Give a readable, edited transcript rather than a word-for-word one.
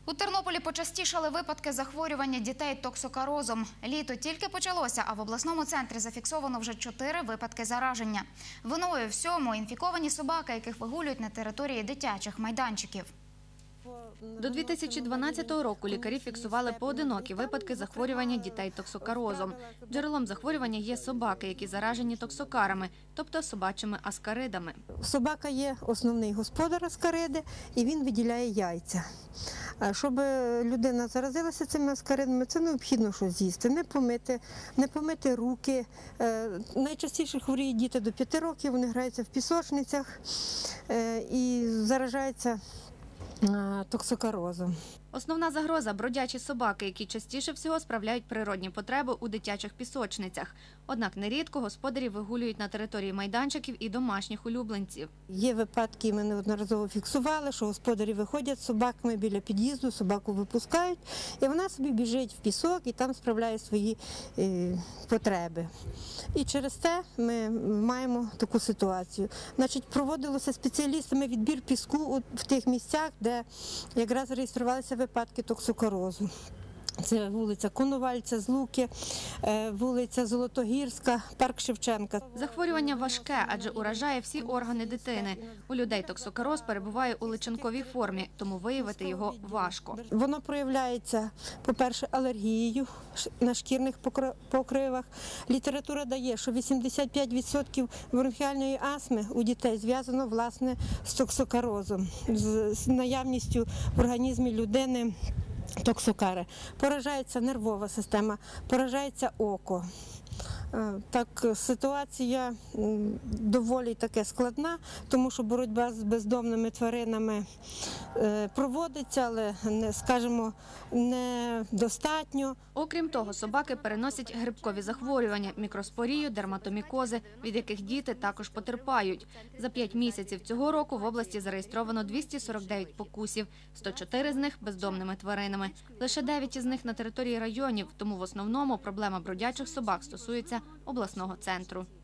У Тернополі почастішали випадки захворювання дітей токсокарозом. Літо тільки почалося, а в обласному центрі зафіксовано вже 4 випадки зараження. Виною всьому інфіковані собаки, яких вигулюють на території дитячих майданчиків. До 2012 року лікарі фіксували поодинокі випадки захворювання дітей токсокарозом. Джерелом захворювання є собаки, які заражені токсокарами, тобто собачими аскаридами. Собака є основний господар аскариди, і він виділяє яйця. Щоб людина заразилася цими аскаридами, це необхідно щось з'їсти, не помити руки. Найчастіше хворіють діти до 5 років, вони граються в пісочницях і заражаються токсокарозом. Основна загроза – бродячі собаки, які частіше всього справляють природні потреби у дитячих пісочницях. Однак нерідко господарі вигулюють на території майданчиків і домашніх улюбленців. Є випадки, ми неодноразово фіксували, що господарі виходять з собаками біля під'їзду, собаку випускають, і вона собі біжить в пісок і там справляє свої потреби. І через це ми маємо таку ситуацію. Проводилося спеціалістами відбір піску в тих місцях, де якраз реєструвалися випадки токсокарозу. Це вулиця Коновальця, Злуки, вулиця Золотогірська, парк Шевченка. Захворювання важке, адже уражає всі органи дитини. У людей токсокароз перебуває у личинковій формі, тому виявити його важко. Воно проявляється, по-перше, алергією на шкірних покривах. Література дає, що 85% бронхіальної астми у дітей зв'язано, власне, з токсокарозом, з наявністю в організмі людини токсокари. Поражається нервова система, поражається око. Так, ситуація доволі таки складна, тому що боротьба з бездомними тваринами проводиться, але, скажімо, недостатньо. Окрім того, собаки переносять грибкові захворювання – мікроспорію, дерматомікози, від яких діти також потерпають. За 5 місяців цього року в області зареєстровано 249 покусів, 104 з них – бездомними тваринами. Лише 9 із них на території районів, тому в основному проблема бродячих собак стосується обласного центру.